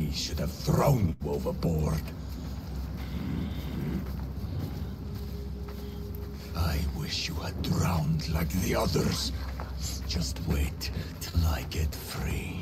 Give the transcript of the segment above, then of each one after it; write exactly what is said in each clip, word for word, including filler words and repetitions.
We should have thrown you overboard. I wish you had drowned like the others. Just wait till I get free.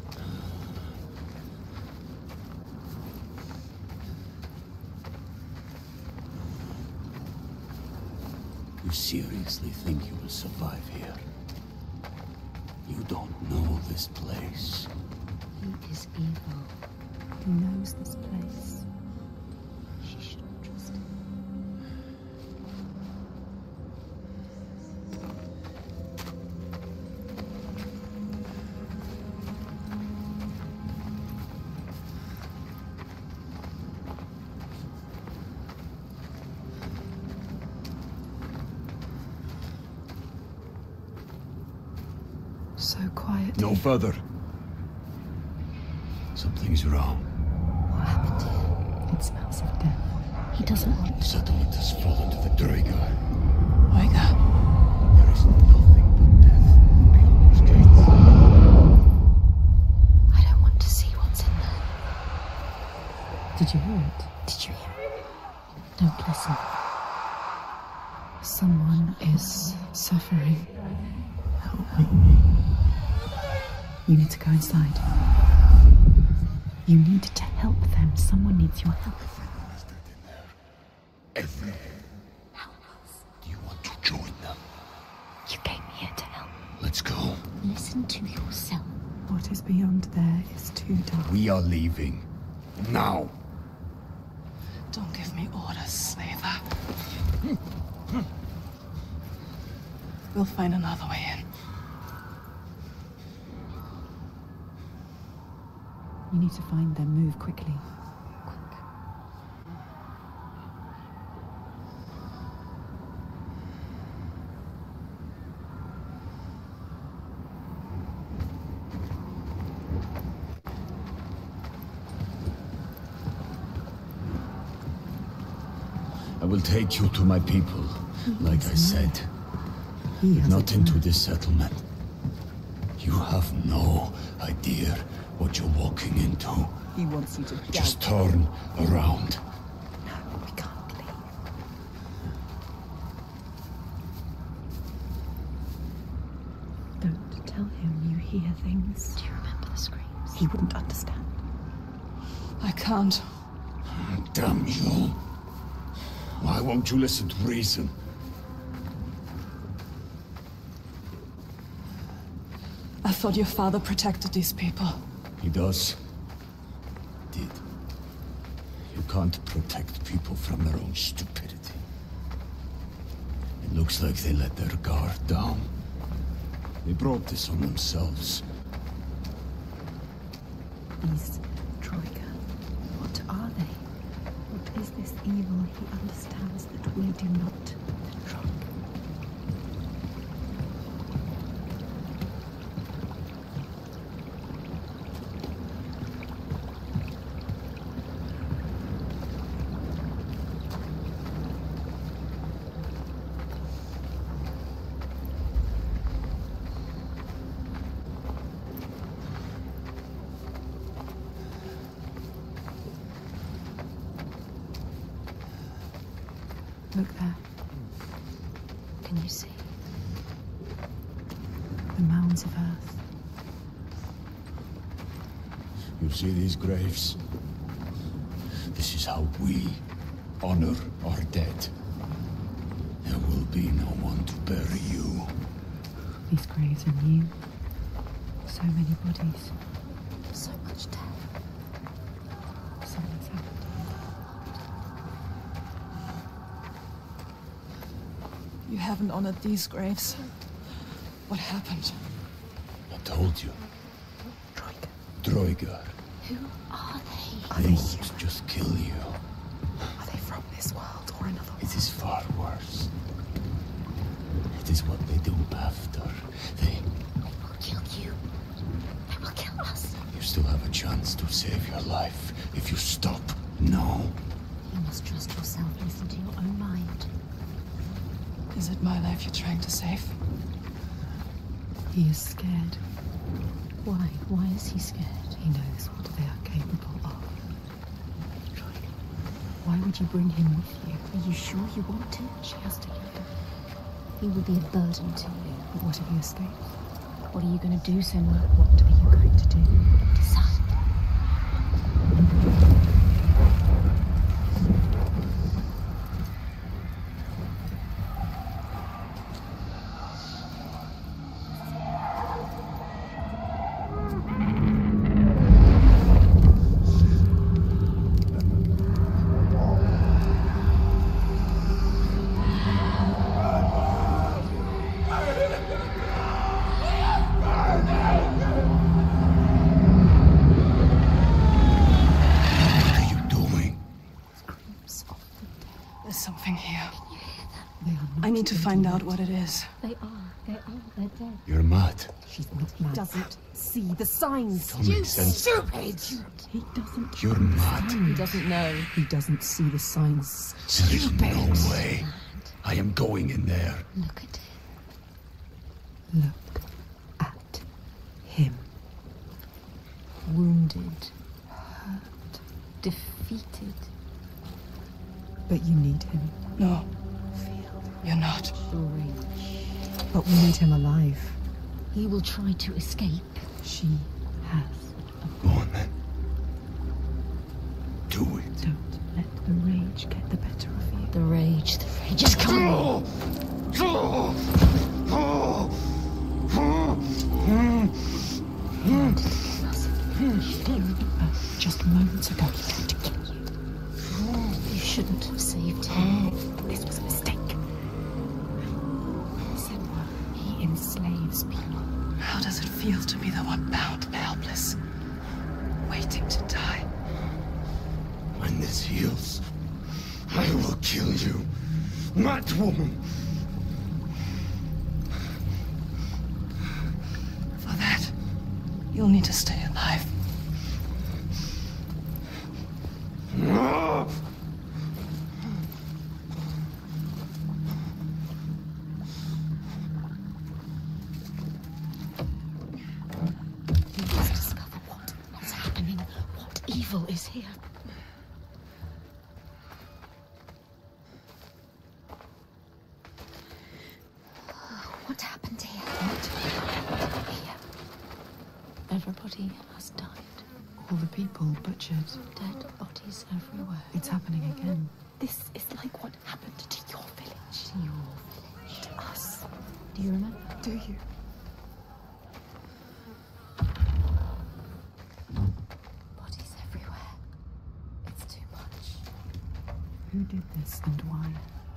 You seriously think you will survive here? You don't know this place. He is evil. He knows this place. She shouldn't trust him. So quiet. No further. Something's wrong. What happened here? It smells of death. He doesn't want The settlement has fallen to the Draegar. Oiga. There is nothing but death beyond those gates. I don't want to see what's in there. Did you hear it? Did you hear it? Don't listen. Someone is suffering. Help me. You need to go inside. You need to help them. Someone needs your help. Everyone. Help us. Do you want to join them? You came here to help. Let's go. Listen to yourself. What is beyond there is too dark. We are leaving. Now. Don't give me orders, slaver. We'll find another way in. You need to find them. Move quickly. Quick. I will take you to my people, like I said. Not into this settlement. You have no idea what you're walking into. He wants you to Just turn around. No, we can't leave. Don't tell him you hear things. Do you remember the screams? He wouldn't understand. I can't. Damn you. Why won't you listen to reason? I thought your father protected these people. He does. Did. You can't protect people from their own stupidity. It looks like they let their guard down. They brought this on themselves. These Troika, what are they? What is this evil he understands that we do not? The Troika. Look there. Can you see? The mounds of earth. You see these graves? This is how we honor our dead. There will be no one to bury you. These graves are new. So many bodies. So much death. Something's happened. You haven't honored these graves. What happened? I told you. Troika. Draegar. Who are they? They won't just kill you. Are they from this world or another world? It is far worse. It is what they do after. They... They will kill you. They will kill us. You still have a chance to save your life if you stop now. You must trust yourself. Listen to your own mind. Is it my life you're trying to save? He is scared. Why? Why is he scared? He He knows what they are capable of. Troika, why would you bring him with you? Are you sure you want to? She has to leave him. He will be a burden to you. But what if he escapes? What are you going to do, Senua? What are you going to do? Decide. I need to find out what it is. They are. They are. They're dead. You're mad. She's not mad. He doesn't see the signs. Don't make sense. Stupid! He doesn't. You're mad. He doesn't know. He doesn't see the signs. There is no way. I am going in there. Look at him. Look at him. Wounded. Hurt. Defeated. But you need him. No. You're not. The rage. But we need him alive. He will try to escape. She has. Go on then. Do it. Don't let the rage get the better of you. The rage, the rage is coming. Just moments ago, he tried to kill you. You shouldn't have saved him. This was a mistake. Senua, he enslaves people. How does it feel to be the one bound and helpless, waiting to die? When this heals, I will kill you, mad woman. For that, you'll need to stay alive. Evil is here. What happened here? What? Here. Everybody has died. All the people butchered. Dead bodies everywhere. It's happening again. This is like what happened to your village. To your village. To us. Do you remember? Do you? Who did this and why?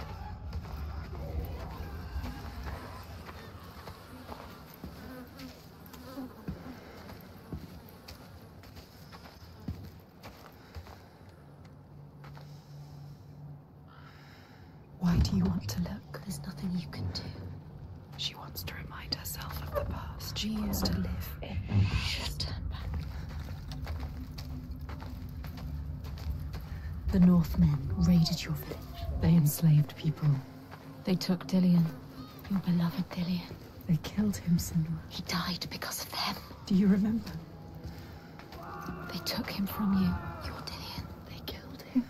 Why do you want to look? There's nothing you can do. She wants to remind herself of the past. She wants to live in. Should turn back. The Northmen raided your village. They enslaved people. They took Dillion, your beloved Dillion. They killed him, Senua. He died because of them. Do you remember? They took him from you, your Dillion. They killed him.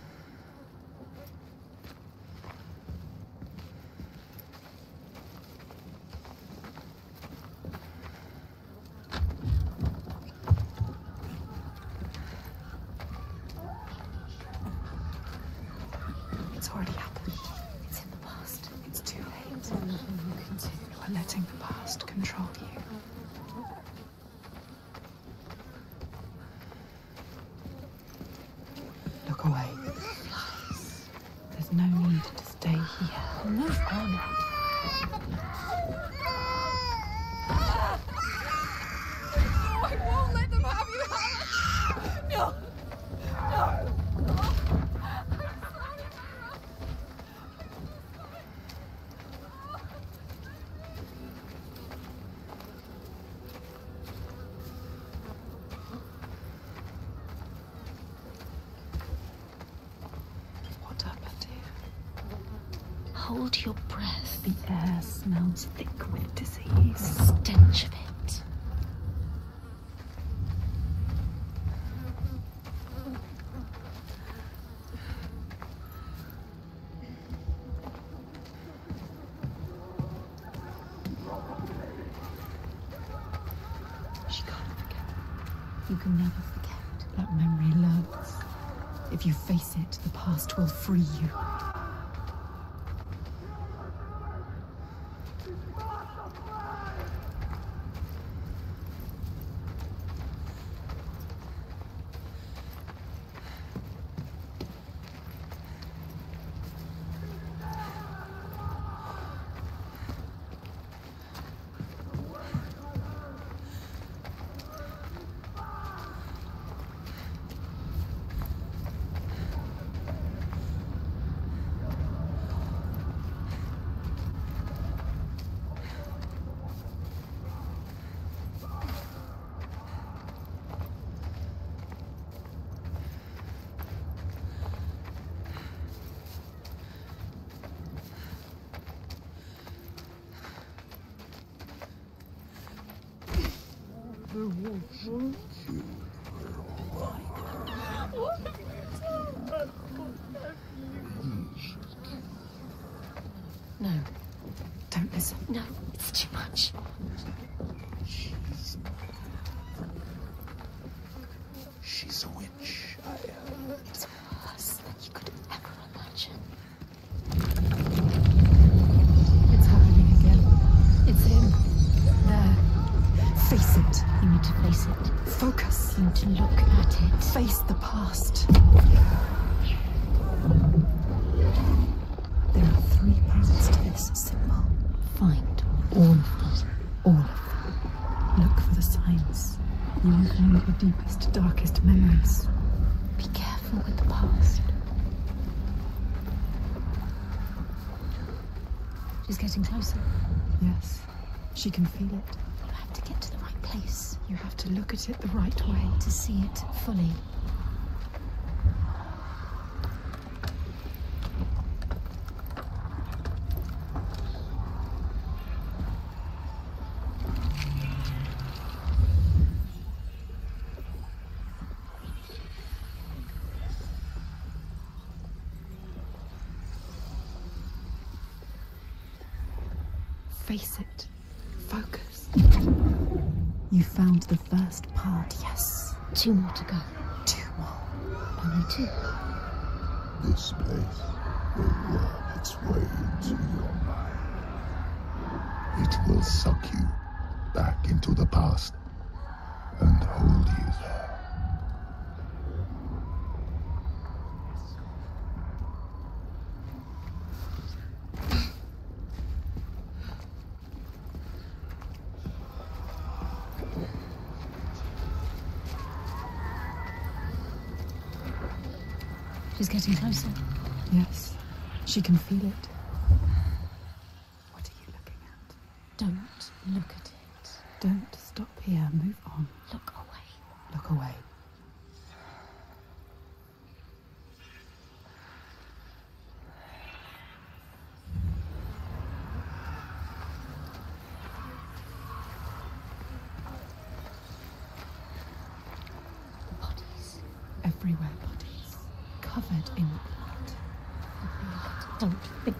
It's already happened. It's in the past. It's too late. There's nothing you can do. You are letting the past control you. Look away. There's no need to stay here. Move on. I won't let them have you, Hannah! No! No! What happened here? Hold your breath. The air smells thick with disease. The stench of it. You can never forget. That memory lurks. If you face it, the past will free you. No. Don't listen. No, it's too much. She's... She's a witch. I, uh... It's worse than you could ever imagine. It's happening again. It's him. There. Face it. You need to face it. Focus. You need to look at it. Face the past. There are three parts to this symbol. Find all of them. All of them. Look for the signs. You will find your deepest, darkest memories. Be careful with the past. She's getting closer. Yes. She can feel it. You have to get to the right place. You have to look at it the right way. To see it fully. Face it. Focus. You found the first part, yes. Two more to go. Two more. Only two. This place will worm its way into your mind. It will suck you back into the past and hold you there. She's getting closer. Yes. She can feel it. What are you looking at? Don't look at it. Don't stop here. Move on. Look away. Look away. Bodies. Everywhere bodies. Covered in blood. Don't think.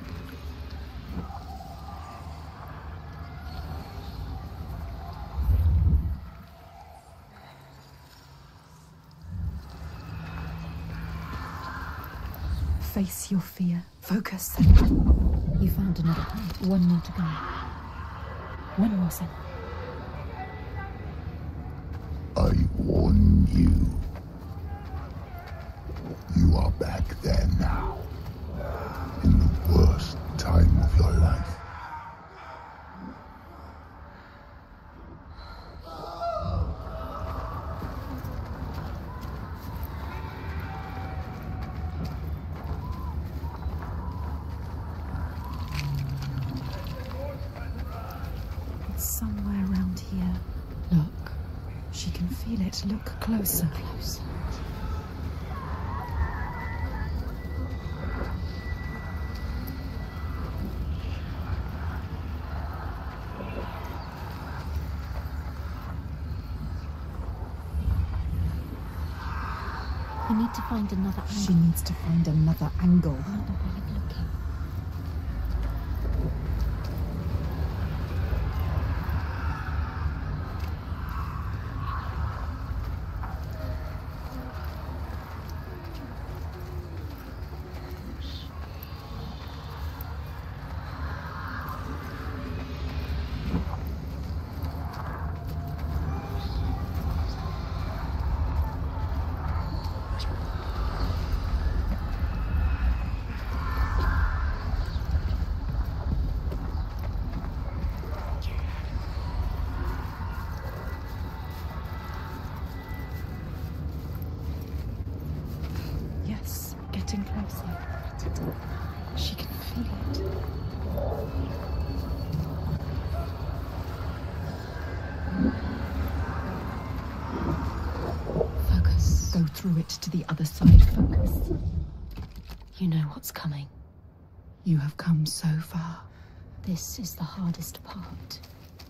Face your fear. Focus. You found another point. One more to go. One more, Senua. I warn you. You are back there now. In the worst time of your life. It's somewhere around here. Look. She can feel it. Look closer. Closer. You need to find another angle. She needs to find another angle. Another way of looking. through it to the other side. Focus. You know what's coming. You have come so far. This is the hardest part.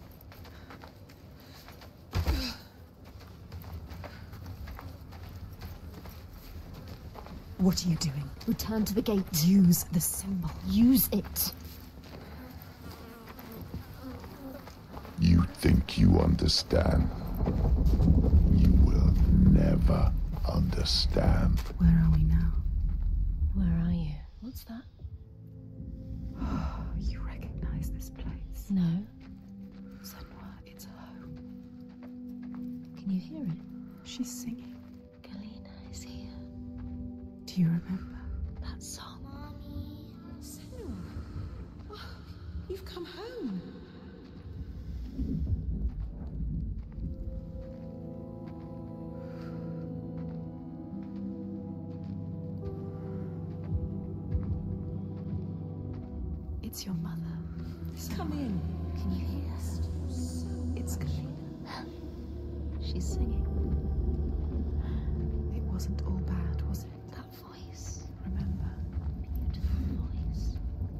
What are you doing? Return to the gate. Use the symbol. Use it. You think you understand? You will never understand. Where are we now? Where are you? What's that? Oh, you recognize this place? No. Senua, it's home. Can you hear it? She's singing. Galena is here. Do you remember? That song. Mommy. Senua. Oh, you've come home. It's your mother. Come in. Can you hear us? It's Galena. She's singing. It wasn't all bad, was it? That voice. Remember? Beautiful voice.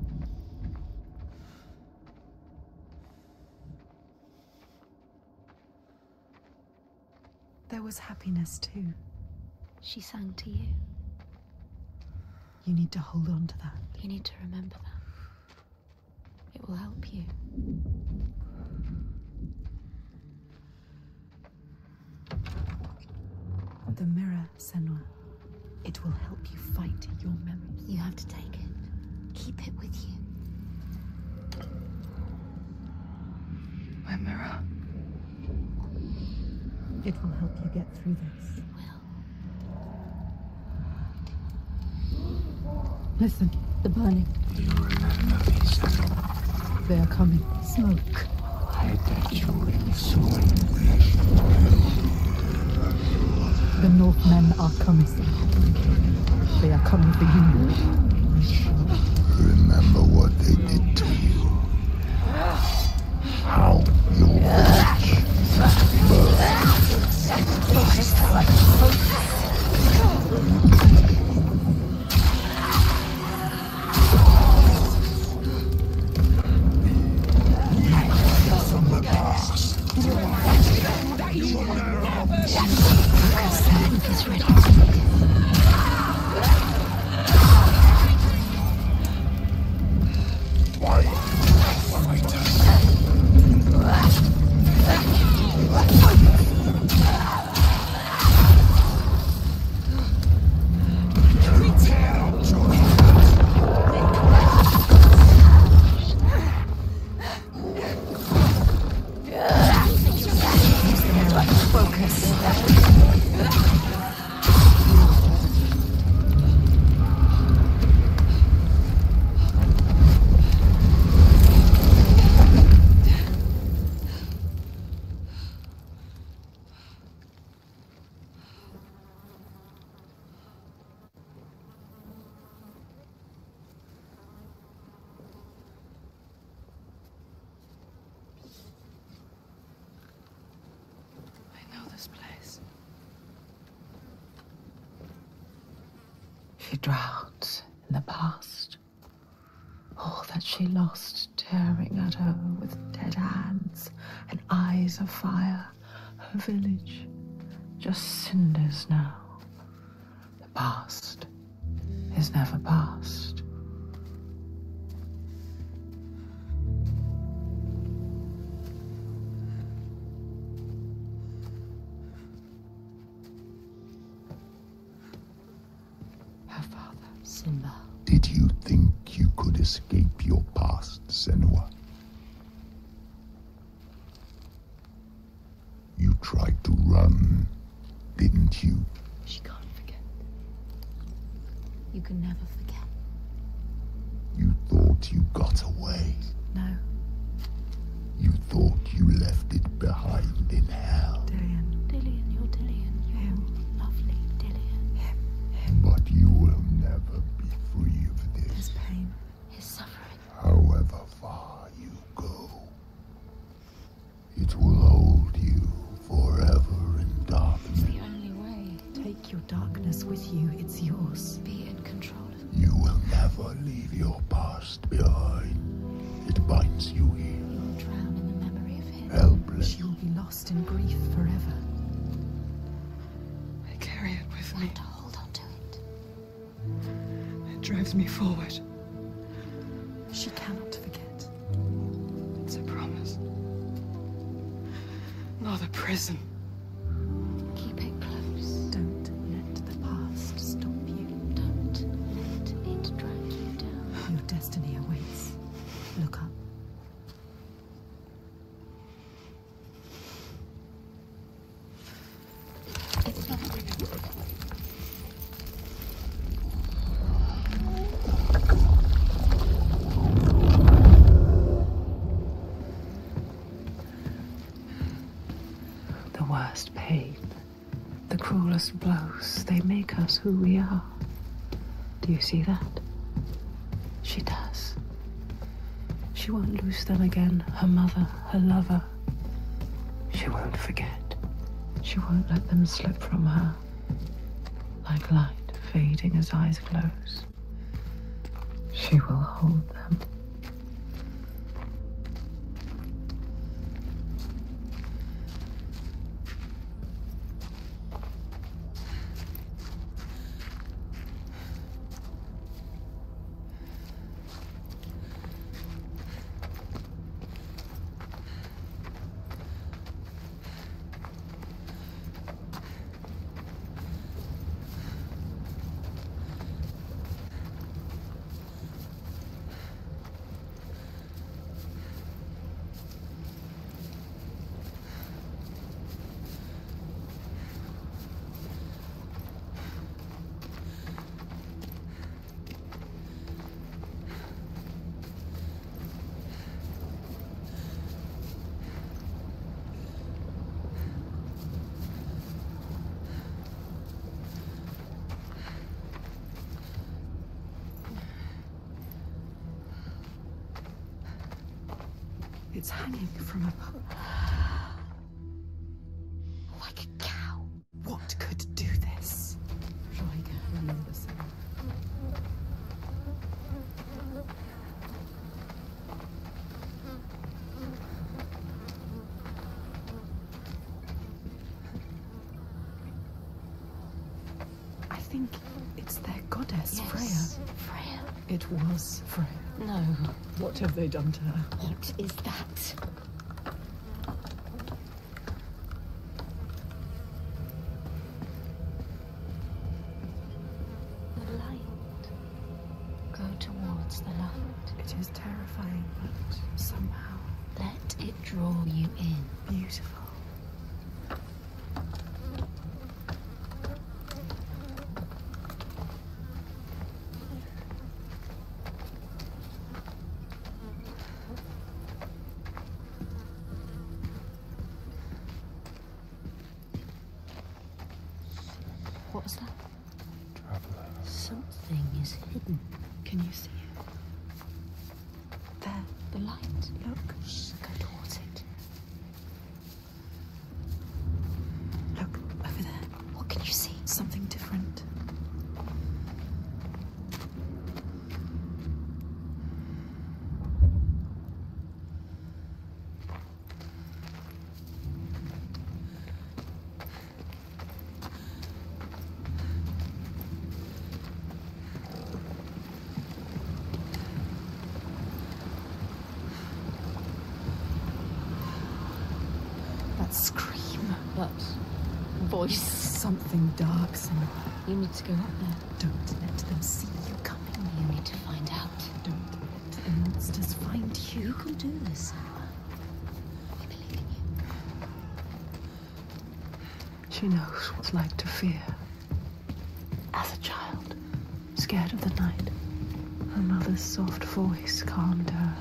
There was happiness too. She sang to you. You need to hold on to that. You need to remember that. It will help you. The mirror, Senua. It will help you fight your memories. You have to take it. Keep it with you. My mirror. It will help you get through this. It will. Listen, The burning. Do you remember these? they are coming. Smoke. I bet you in soon. The Northmen are coming. They are coming for you. Remember what they did to you. How your village He's ready. She drowns in the past. All that she lost, tearing at her with dead hands and eyes of fire. Her village, just cinders now. The past is never past. Her father, Simba. Did you think you could escape your past, Senua? You tried to run, didn't you? She can't forget. You can never forget. You thought you got away. no, You thought you left it behind in hell. Dillian, Dillian, you're Dillian. You're Him. lovely, Dillian. him, him. But you will never be free of There's this, pain. His suffering. however far you go. It will hold you forever in It's darkness. the only way. Take your darkness darkness with you. It's yours. Be in control of it. You will never leave your past behind. It binds you here. You will drown in the memory of him. Helpless. She will be lost in grief forever. I carry it with Learn me. to hold on to it. It drives me forward. She cannot forget. It's a promise. Not a prison. Keep it close. Don't let the past stop you. Don't let it drag you down. Your destiny awaits. Look up. It's not The worst pain, the cruelest blows, they make us who we are. Do you see that? She does. She won't lose them again, her mother, her lover. She won't forget. She won't let them slip from her, like light fading as eyes close. She will hold them. It's hanging from a pole. like a cow. What could do this? Saga, remember Senua. I think it's their goddess, Yes, Freya. Freya. It was Freya. No. What have they done to her? What is that? The light. Go towards the light. It is terrifying, but somehow Let it draw you in. beautiful. What was that? Traveler. Something is hidden. Can you see it? There, The light. look. Go towards it. Look, over there. What can you see? Something different. That scream. But voice. Something dark, Senua. You need to go up there. Don't let them see you coming. You need to find out. Don't let the monsters find you. You can do this, Senua. I believe in you. She knows what it's like to fear. As a child, scared of the night, her mother's soft voice calmed her.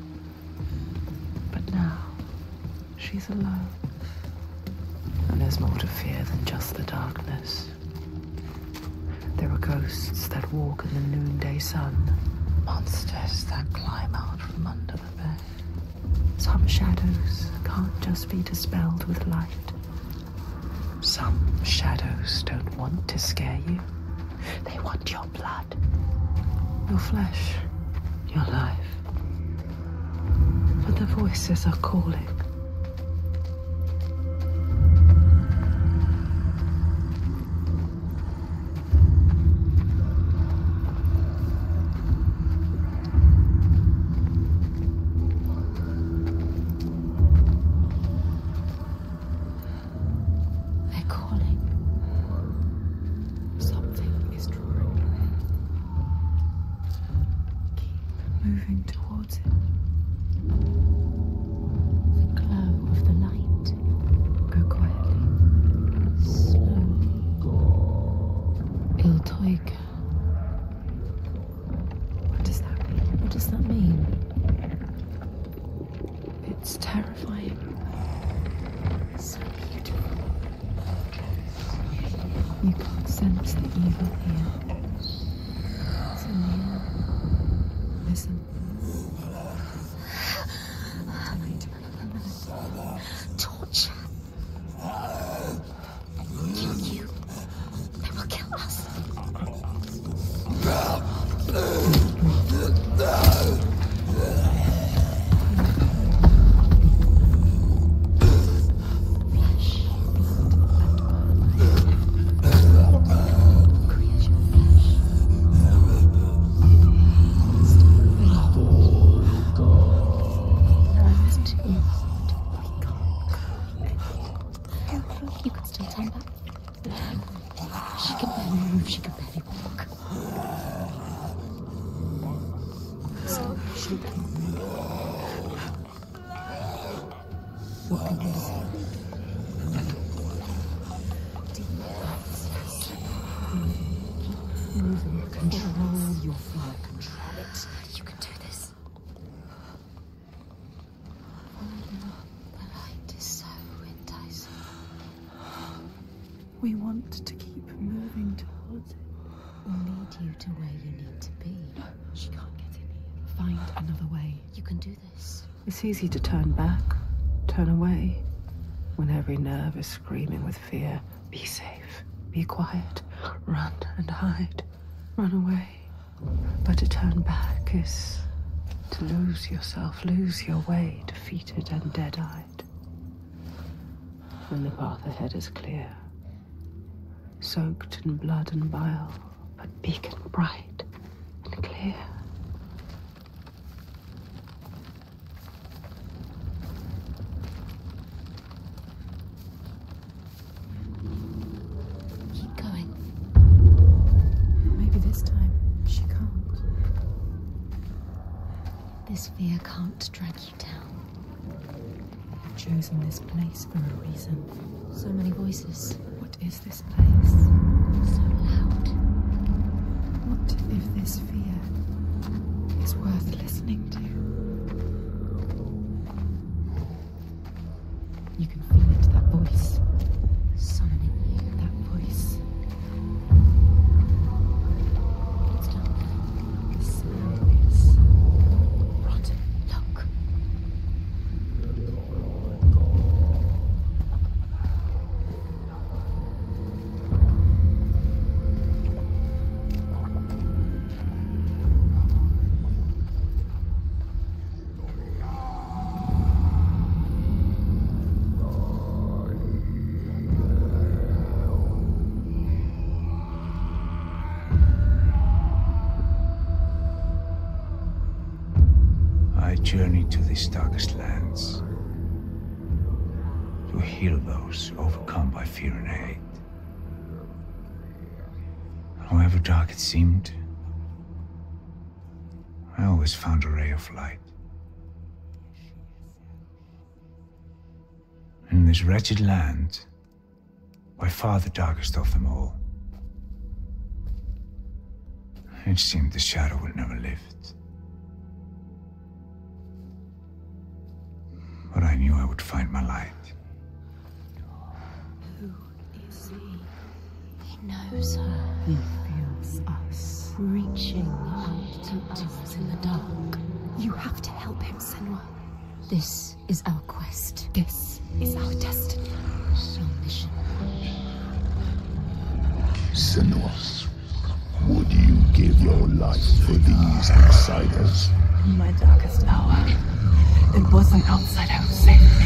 But now, she's alone. And there's more to fear than just the darkness. There are ghosts that walk in the noonday sun. Monsters that climb out from under the bed. Some shadows can't just be dispelled with light. Some shadows don't want to scare you. They want your blood, your flesh, your life. But the voices are calling. Moving towards it. The glow of the light. Go quietly. Slowly. Il Toika. What does that mean? What does that mean? It's terrifying. So beautiful. You can't sense the evil here. It's in the air. Listen. Torture. Kill you. They will kill us. We want to keep moving towards it. We'll lead you to where you need to be. No, she can't get in here. Find another way. You can do this. It's easy to turn back, turn away, when every nerve is screaming with fear. Be safe, be quiet, run and hide, run away. But to turn back is to lose yourself, lose your way, defeated and dead-eyed. When the path ahead is clear, soaked in blood and bile, but beacon bright and clear. Keep going. Maybe this time she can't. This fear can't drag you down. You've chosen this place for a reason. So many voices. What is this place? So loud. What if this fear is worth listening to? You can feel it, that voice. Summoning you. That voice. It's down there. The smell is rotten. Look. Journey to these darkest lands to heal those overcome by fear and hate. However dark it seemed, I always found a ray of light. In this wretched land, by far the darkest of them all, it seemed the shadow would never lift. But I knew I would find my light. Who is he? He knows her. He feels us. Reaching out to us in the dark. You have to help him, Senua. This is our quest. This is our destiny. Our mission. Senua, would you give your life for these outsiders? In my darkest hour, it was an outsider who saved me.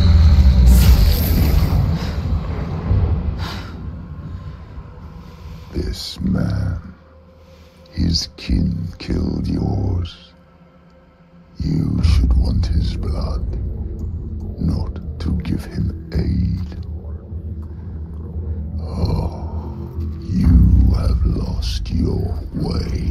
This man, his kin killed yours. You should want his blood, not to give him aid. Oh, you have lost your way.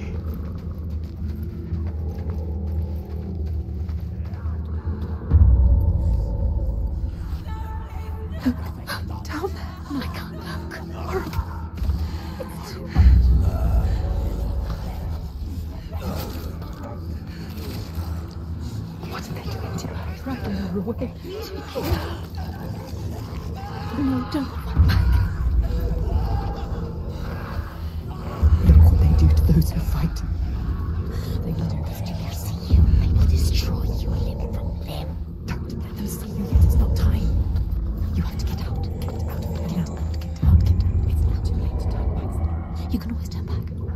Down there. I can't look. Horrible. It's too much. What are they doing to her? Dragging her away. No, don't fight back. Look what they do to those who fight. They will do this to you. See you. They will destroy you limb from limb. Don't let them see you yet. It's not time. You have to get out. Get out. Get out. Get out. Get out. It's not too late to turn back. You can always turn back.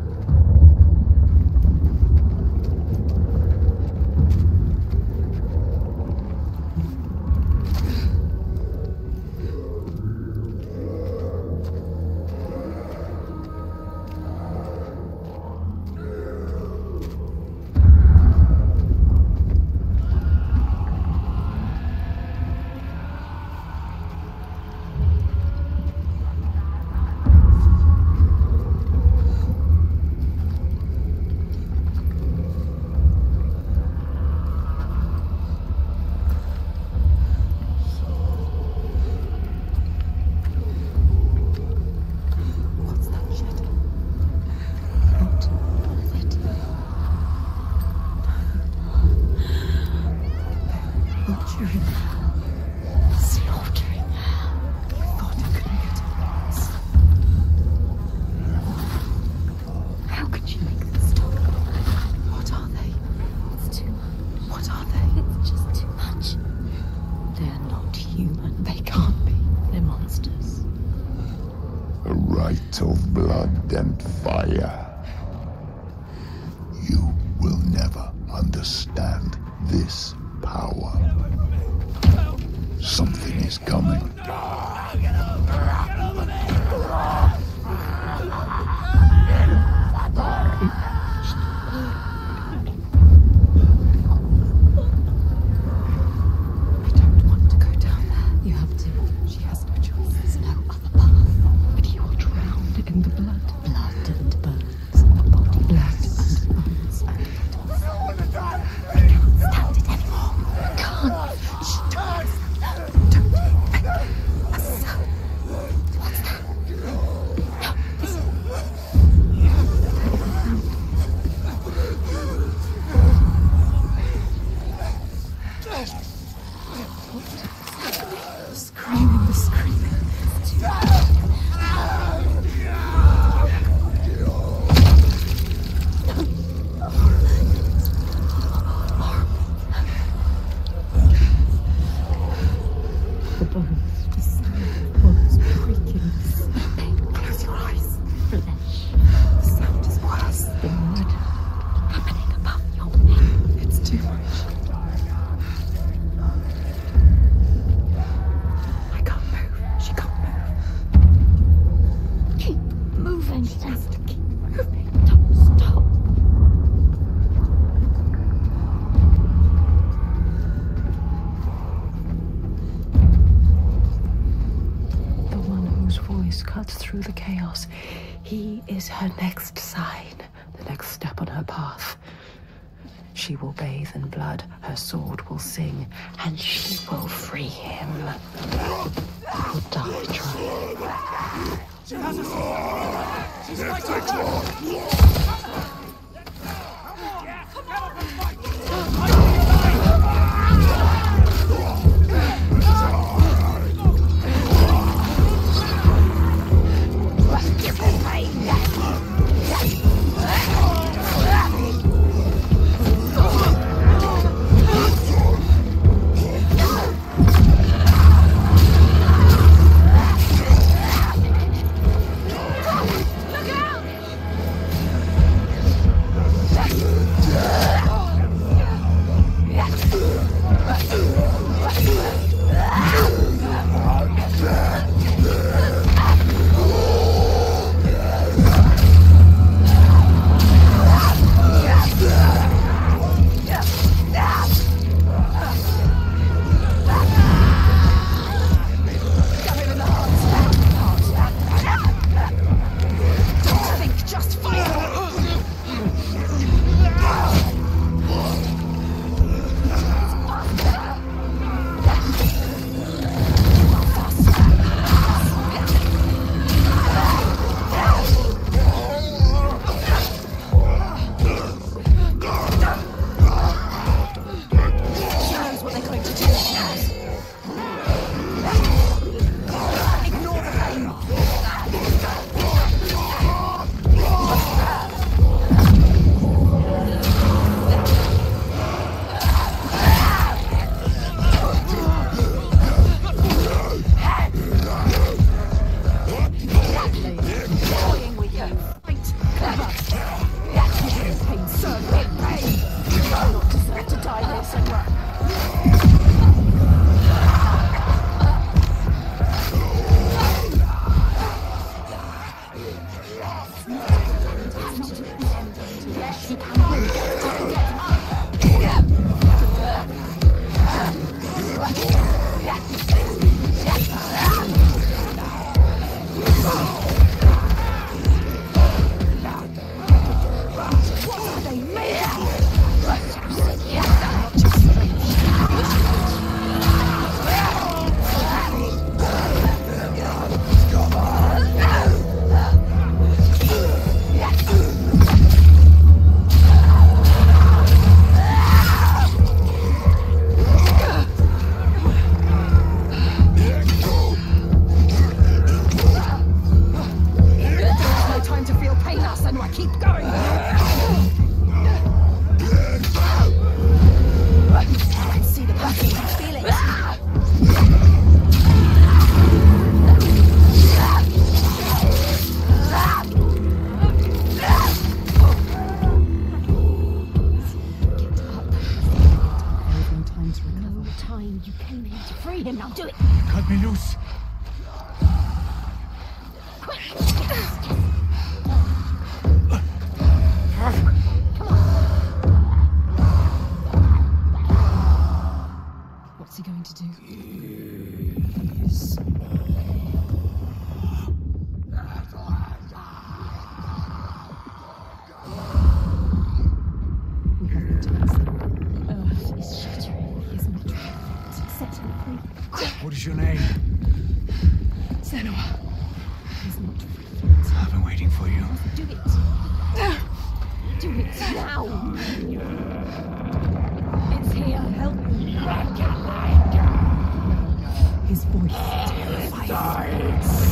Of blood and fire. You will never understand this power. Something is coming. Through the chaos. He is her next sign, the next step on her path. She will bathe in blood, her sword will sing, and she will free him. He will die trying. She has us! She's right on! Come on! Fight! close. What's he going to do? Please. We have no time, Senua. Earth is shattering. He is not ready. Set him free. What is your name? Senua. He's not ready. I've been waiting for you. Do it. Do it now. It's here. Help me. His voice terrifies.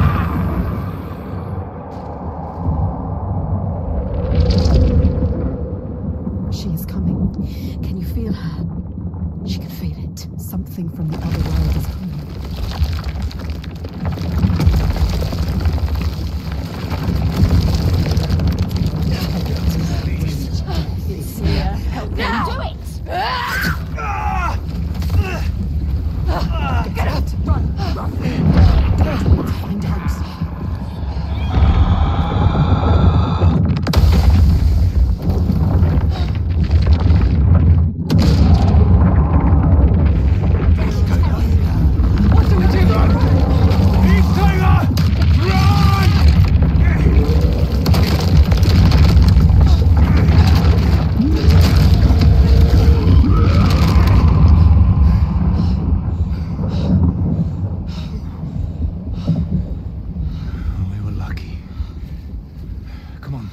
She is coming. Can you feel her? She can feel it. Something from the other world is coming. It's here. Help me. Do it! Get out! Run! Run! Don't wait to find out. What do we do? He's Tiger! Run! We were lucky. Come on.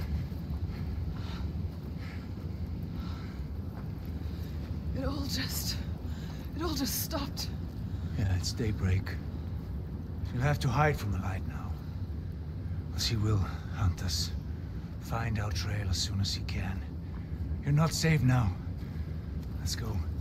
It all just... It all just stopped. Yeah, it's daybreak. You'll have to hide from the light now. Else he will hunt us. Find our trail as soon as he can. You're not safe now. Let's go.